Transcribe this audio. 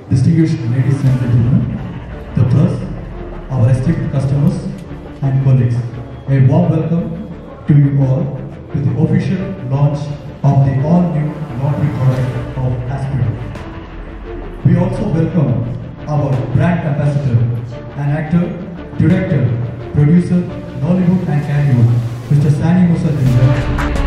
distinguished ladies and gentlemen, the press, our esteemed customers and colleagues, a warm welcome to you all to the official launch of the all-new laundry product of Aspirin. We also welcome our brand ambassador, an actor, director, producer, Nollywood and Kannywood, Mr. Sani Musa Dinda.